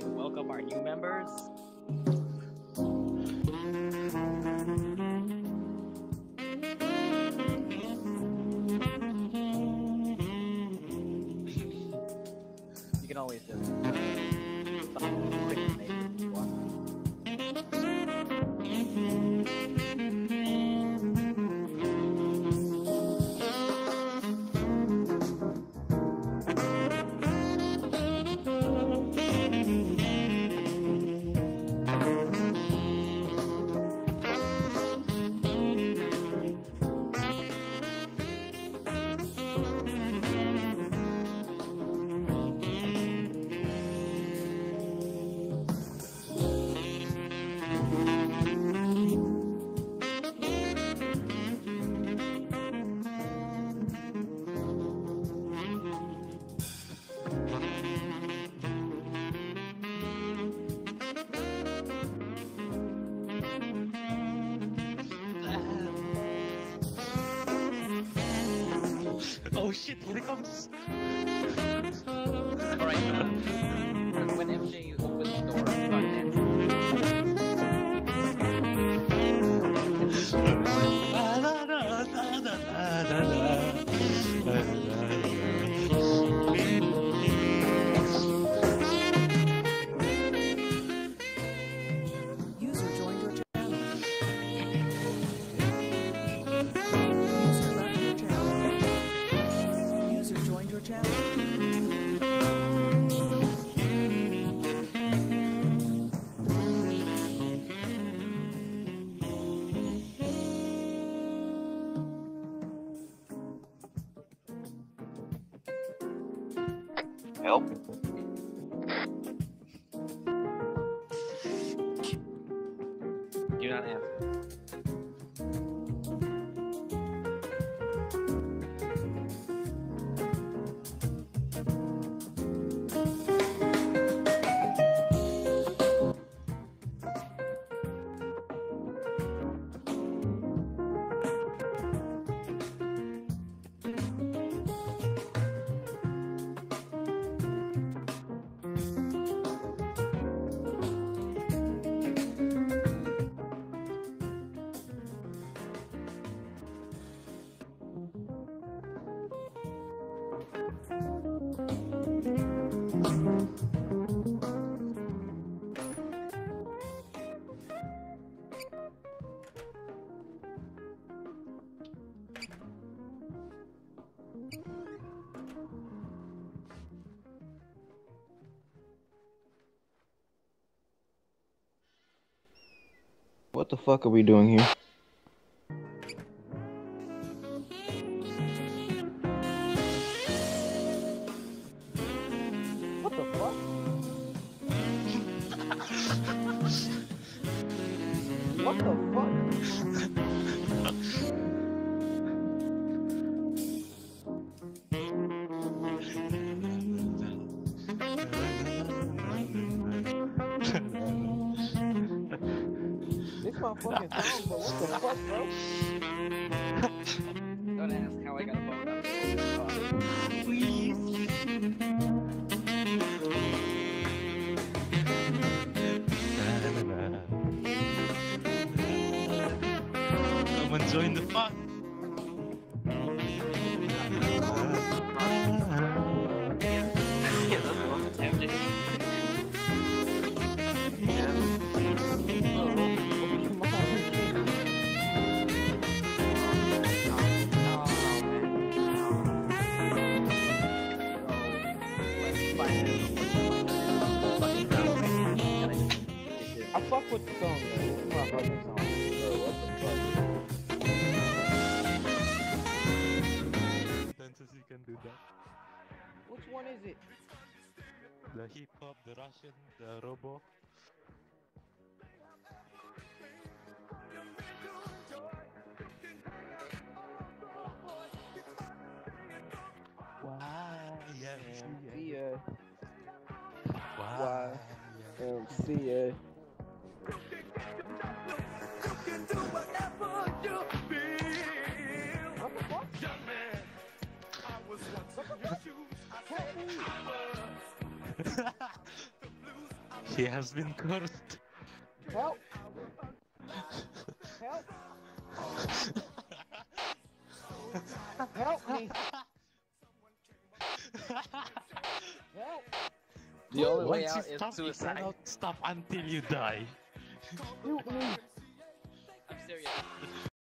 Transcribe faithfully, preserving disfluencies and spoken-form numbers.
to welcome our new members. You can always just uh, stop quick and make it if you want. Oh shit, here it comes! Alright, uh, when M J opens the door, start dancing. User joined your channel. User left your channel. User joined your channel. Help? Do not answer. What the fuck are we doing here? What the fuck? What the fuck? This my fucking song, but what the fuck, bro? Don't ask how I got a phone number. Please. Someone join the fun! I fuck with the song, man. This is my fucking song. Bro, what the fuck? Dances you can do that. Which one is it? The hip hop, the Russian, the robo. Why? Yeah, See ya. Why? Um, see ya. What the fuck? He has been cursed. Help! Help! Help me! Help! The only way Once out you is stop, you suicide. cannot stop until you die. Shoot me! I'm serious.